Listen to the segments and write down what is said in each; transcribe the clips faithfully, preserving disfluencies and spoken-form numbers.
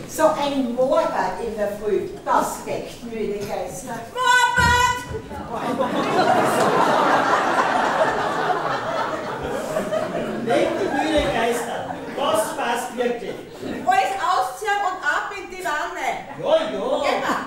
So ein Moorbad in der Früh, das weckt müde Geister. Moorbad! Weckt müde Geister, das passt wirklich. Alles ausziehen und ab in die Wanne. Ja, ja. Geh mal.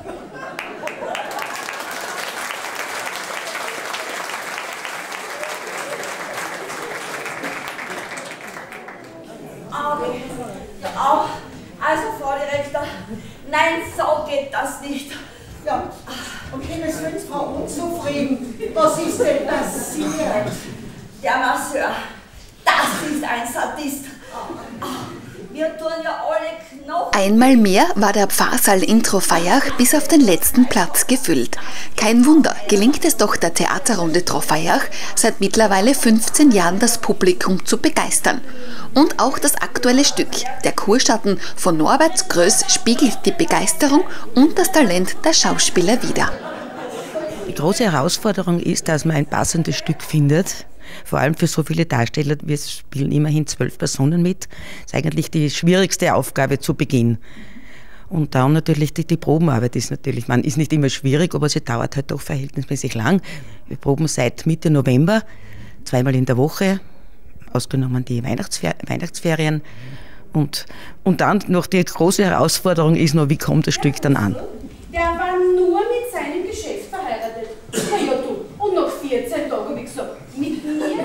Au, also Frau Direktor, nein, so geht das nicht. Ja, und Himmels Willen, Frau unzufrieden. Was ist denn passiert? Der Masseur, das ist ein Sadist. Wir tun ja alle Knochen. Einmal mehr war der Pfarrsaal in Trofaiach bis auf den letzten Platz gefüllt. Kein Wunder, gelingt es doch der Theaterrunde Trofaiach, seit mittlerweile fünfzehn Jahren das Publikum zu begeistern. Und auch das aktuelle Stück, der Kurschatten von Norbert Größ, spiegelt die Begeisterung und das Talent der Schauspieler wider. Die große Herausforderung ist, dass man ein passendes Stück findet. Vor allem für so viele Darsteller, wir spielen immerhin zwölf Personen mit. Das ist eigentlich die schwierigste Aufgabe zu Beginn. Und dann natürlich die, die Probenarbeit ist natürlich, man ist nicht immer schwierig, aber sie dauert halt doch verhältnismäßig lang. Wir proben seit Mitte November, zweimal in der Woche, ausgenommen die Weihnachtsfer- Weihnachtsferien. Und, und dann noch die große Herausforderung ist noch, wie kommt das Stück dann an? Der war nur mit seinem Geschäft verheiratet. Ja, ja, du. Und nach vierzehn Tagen habe ich gesagt, mit mir nicht.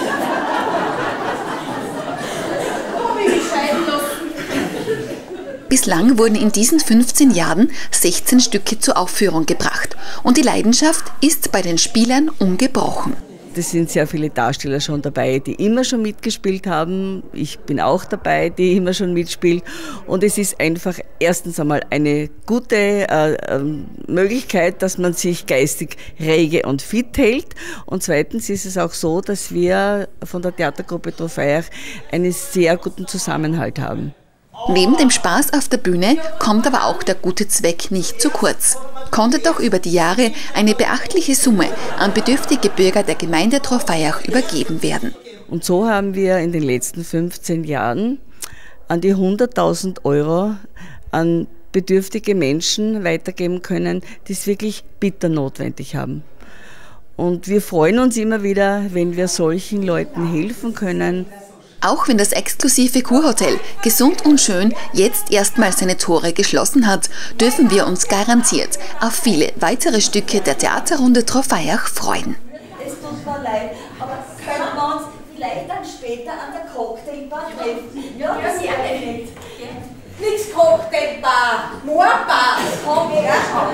Habe ich mich scheiden lassen. Bislang wurden in diesen fünfzehn Jahren sechzehn Stücke zur Aufführung gebracht. Und die Leidenschaft ist bei den Spielern ungebrochen. Es sind sehr viele Darsteller schon dabei, die immer schon mitgespielt haben. Ich bin auch dabei, die immer schon mitspielt. Und es ist einfach erstens einmal eine gute äh, Möglichkeit, dass man sich geistig rege und fit hält. Und zweitens ist es auch so, dass wir von der Theatergruppe Trofaiach einen sehr guten Zusammenhalt haben. Neben dem Spaß auf der Bühne kommt aber auch der gute Zweck nicht zu kurz. Konnte doch über die Jahre eine beachtliche Summe an bedürftige Bürger der Gemeinde Trofaiach übergeben werden. Und so haben wir in den letzten fünfzehn Jahren an die hunderttausend Euro an bedürftige Menschen weitergeben können, die es wirklich bitter notwendig haben. Und wir freuen uns immer wieder, wenn wir solchen Leuten helfen können. Auch wenn das exklusive Kurhotel Gesund und Schön jetzt erstmal seine Tore geschlossen hat, dürfen wir uns garantiert auf viele weitere Stücke der Theaterrunde Trofaiach freuen. Es tut mir leid, aber können wir uns vielleicht dann später an der Cocktailbar treffen? Ja, das ist ja nicht. Nichts Cocktailbar, Moorbar, komm her.